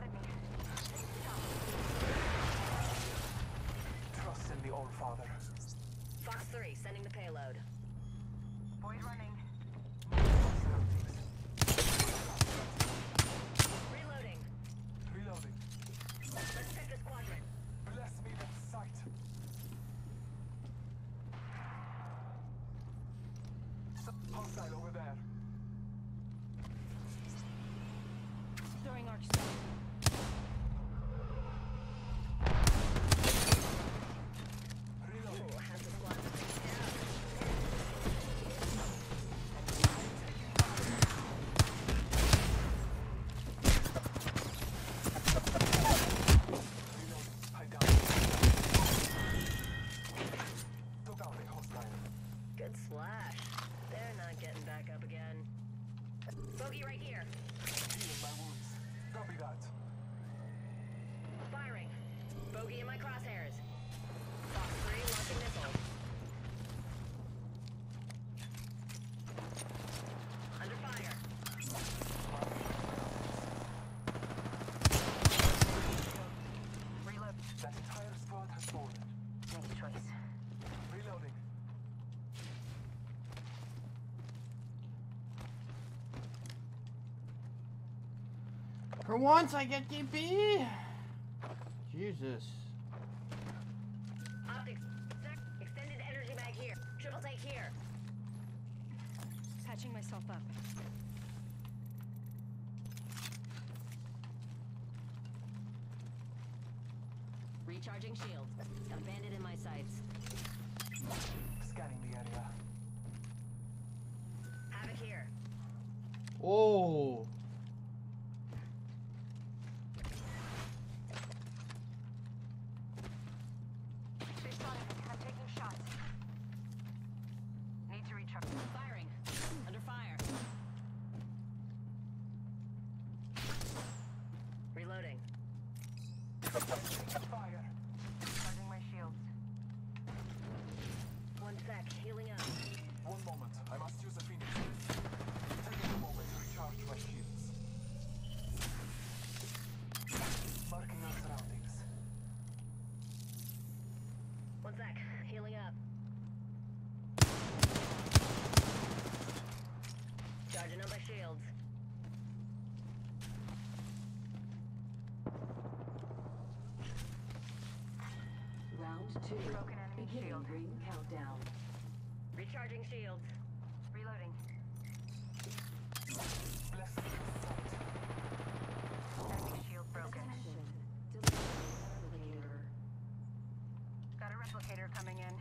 spotted me. Trust in the All Father. Fox 3, sending the payload. Void running. Reloading. Reloading. Let's check this quadrant. Bless me with sight. Hostile over there. Throwing arc stone. Reloading. Ooh, has the squad taken down. Reloading. I down. Took out a hostile. Good splash. They're not getting back up again. Bogey right here. Healing my wounds. Copy that. Firing. Bogey in my crosshairs. Fox 3 launching missile. Under fire. Reload. That entire squad has fallen. Nice choice. Reloading. For once, I get DP. Jesus. Optics. Extended energy mag here. Triple take here. Patching myself up. Recharging shields. Got a bandit in my sights. Scanning the area. Havoc here. Oh. They spotted me. I'm taking shots. Need to recharge. Firing. Under fire. Reloading. Fire. Charging my shields. One sec. Healing up. One moment. I must use a phoenix. Taking a moment to recharge my shields. Marking our surroundings. One sec. Healing up. Charging up my shields. Round 2. Broken enemy Beginning shield. ring countdown. Recharging shields. Reloading. Bless me with sight. Enemy shield broken. Attention. Delivering replicator. Got a replicator coming in.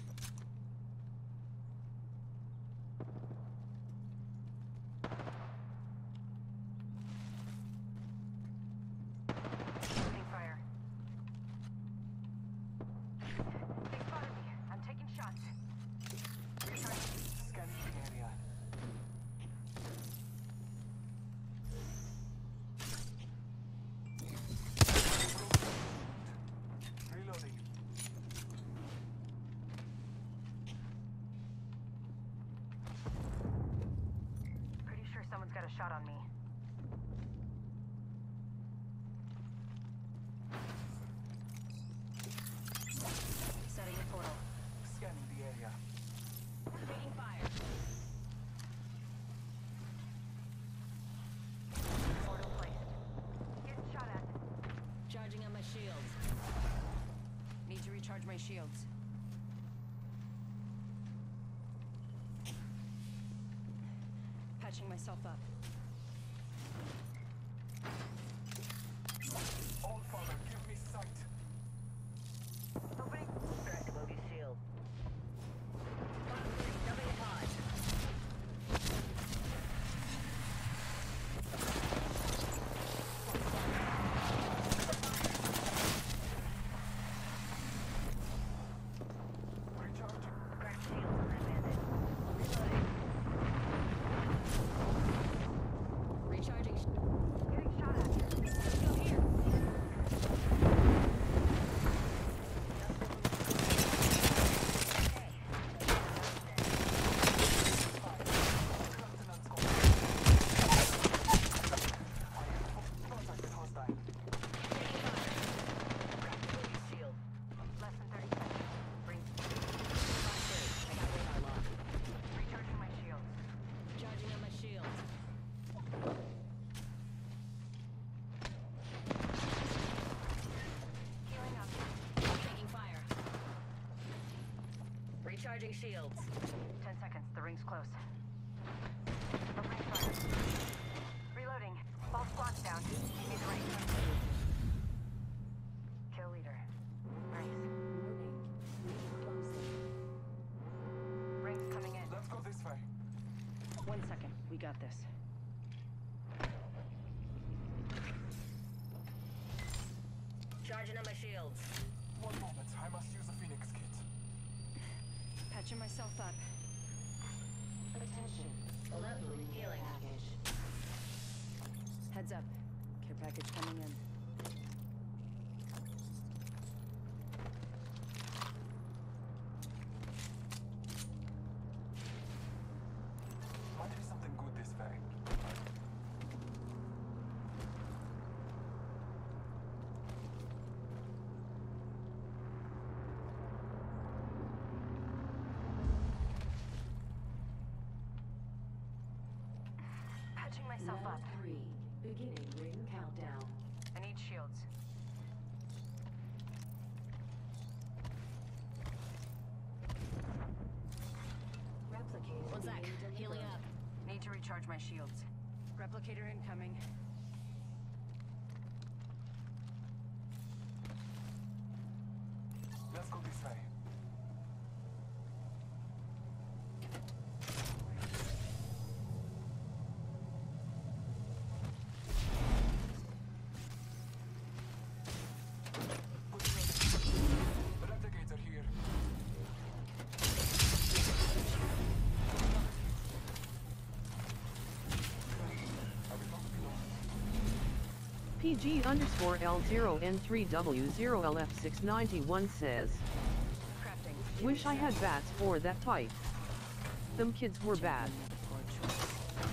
Opening fire. They spotted me. I'm taking shots. Recharging. Scanning the area. Reloading. Pretty sure someone's got a shot on me. Setting a portal. Scanning the area. Taking fire. Portal placed. Getting shot at. Charging on my shields. Need to recharge my shields. Patching myself up. All Father, give me sight. Opening. Crack Bogey's shield. Fox 3, dumping a pod. Recharging. Crack shields on that bandit. Reloading. Recharging. Getting shot at. Let's go here. Recharging shields. 10 seconds. The ring's close. Opening fire. Reloading. All squads down. Need the ring. Kill leader. Nice. Warning. Ring closing. Ring's coming in. Let's go this way. 1 second. We got this. Charging on my shields. 1 moment. I must use a Phoenix kit. Patching myself up. Attention. Delivering care Healing. package. Heads up. Care package coming in. Might be something good this way. Patching myself up. Round 3. Beginning ring countdown. I need shields. Replicator. One sec. being Healing delivered. up. Need to recharge my shields. Replicator incoming. Let's go this way. Replicator here. PG_L0N3W0LF691 says, Crafting. wish I had bats for that fight. Them kids were bad. Poor choice.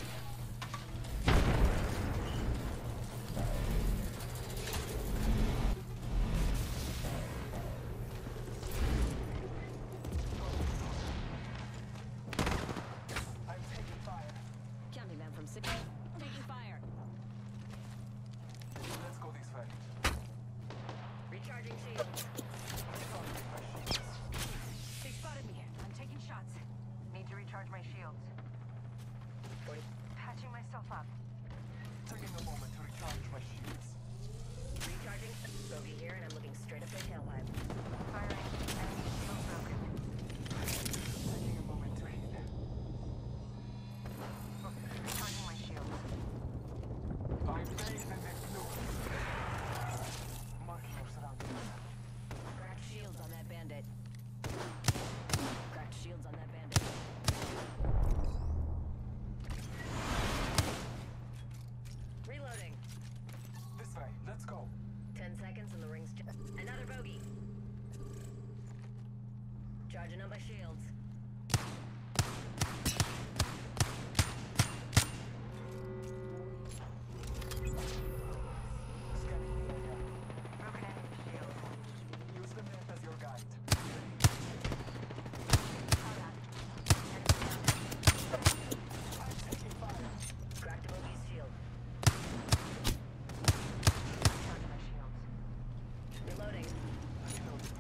I'm taking fire. Counting them from 6. Taking fire. Let's go this way. Recharging shields. Recharging my shields. They spotted me. I'm taking shots. Need to recharge my shields. Patching myself up. Taking a moment to recharge my shields. Recharging. Bogey here, and I'm looking straight up my tailpipe. Firing. Enemy shield broken. Taking a moment to heal. Recharging my shields. I bathe in this fluid. Marking your surroundings. Cracked shields on that bandit. Cracked shields on that bandit. Reloading. This way. Let's go. 10 seconds and the ring's... Another bogey. Charging on my shields. Scanning the area. Broken enemy shield. Use the net as your guide. Hold on. Enemy down. I'm taking fire. Cracked a bogey's shield. Recharge my shields. Reloading. Reloading.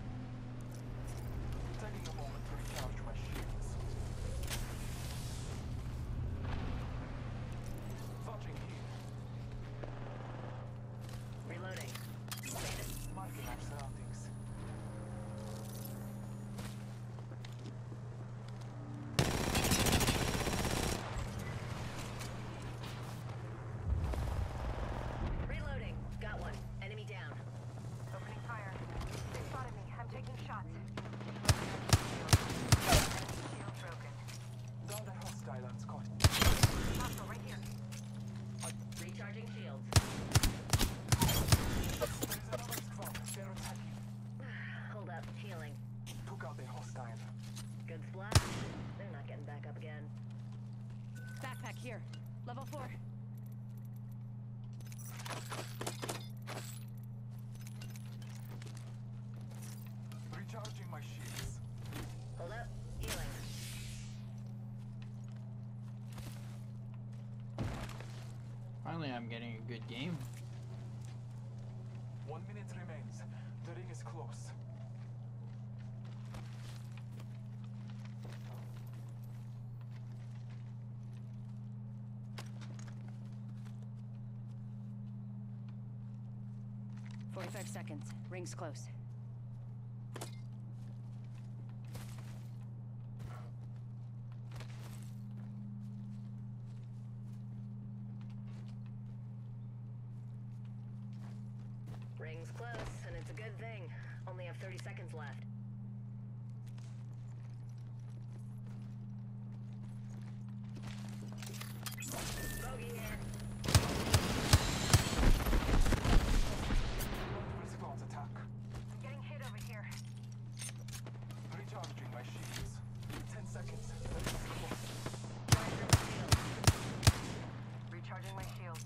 Taking a moment to recharge my shields. Watching here. Reloading. Marking our surroundings. Reloading. Got one. Enemy down. Opening fire. They spotted me. I'm taking shots. Enemy shield broken. Down the hostile and Scott. Hostile right here. Recharging shields. There is another squad. They're attacking. Hold up. Healing. Took out the hostile. Good splash. They're not getting back up again. Backpack here. Level 4. Recharging my shields. Hold up. Healing. Finally, I'm getting a good game. 1 minute remains. The ring is close. 45 seconds. Ring's close. Ring's close, and it's a good thing. Only have 30 seconds left. Bogey here. Multiple squads attack. I'm getting hit over here. Recharging my shields. 10 seconds. Recharging my shields.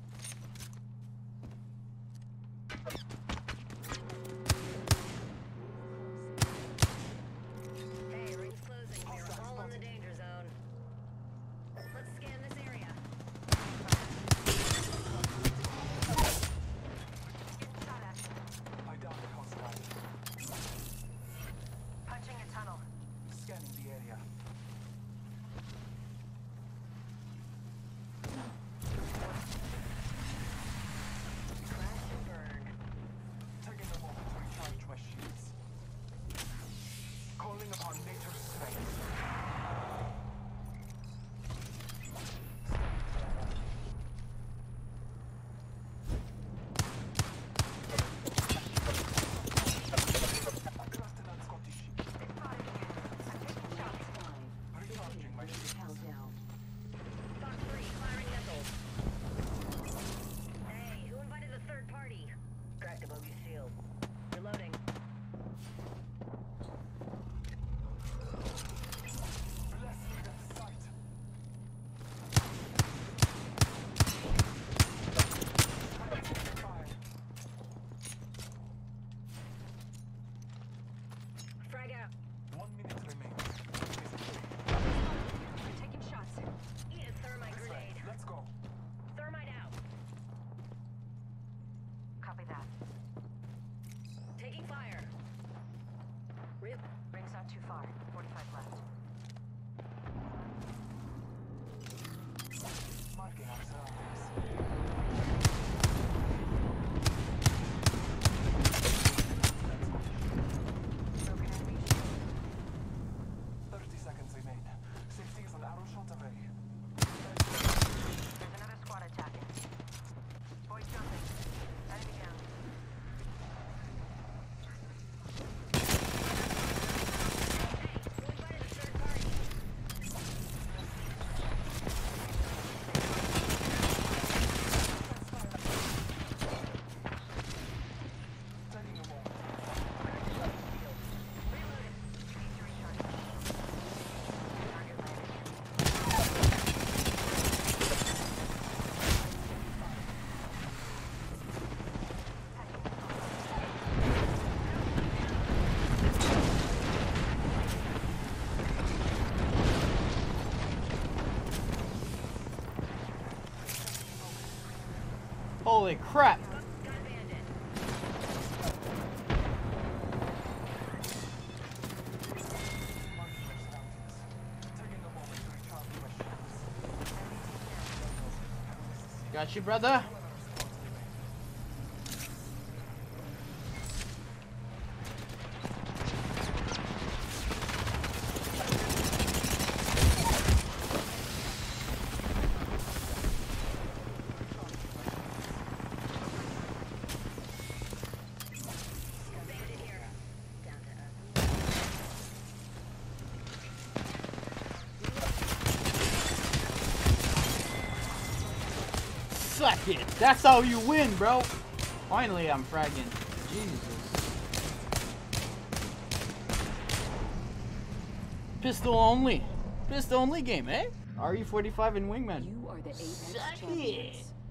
Hey, ring's closing. We're all in the danger zone. Let's scan this area. Getting shot at. I downed the hostile. Punching a tunnel. Scanning the area. Crash and burn. Taking a moment to recharge my shields. Calling upon nature's strength. Crafted on Scottish. They spotted me. I'm taking shots. 5. Recharging my Ring shields. countdown. Fox 3, firing missiles. Hey, who invited the third party? Cracked a bogey shield. Reloading. Bless me with sight. Fire. Frag out. 1 minute remains. I'm taking shots. Eat a thermite grenade. Let's go. Thermite out. Copy that. Taking fire. Ring's not too far. 45 left. Marking our surroundings. Broken enemy shield. 30 seconds remain. Safety is an arrow shot away. There's another squad attacking. Boys jumping. Enemy down. Hey, who invited the third party? Taking a moment. Reloading. Need to recharge. Target landed. Holy crap! Gun bandit. Marking our surroundings. Taking a moment to recharge my shields. Got you, brother. Bandit here. Down to us. Suck it. That's how you win, bro. Finally, I'm fragging. Jesus. Pistol only. Pistol only game, eh? RE45 and Wingman. You are the Apex Suck champions. it.